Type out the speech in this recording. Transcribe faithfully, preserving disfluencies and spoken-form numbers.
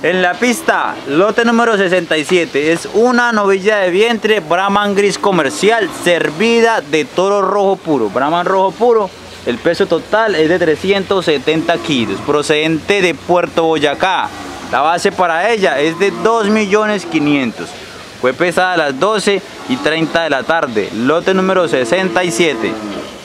En la pista, lote número sesenta y siete, es una novilla de vientre Brahman gris comercial servida de toro rojo puro, Brahman rojo puro. El peso total es de trescientos setenta kilos, procedente de Puerto Boyacá. La base para ella es de dos millones quinientos. Fue pesada a las doce y treinta de la tarde, lote número sesenta y siete.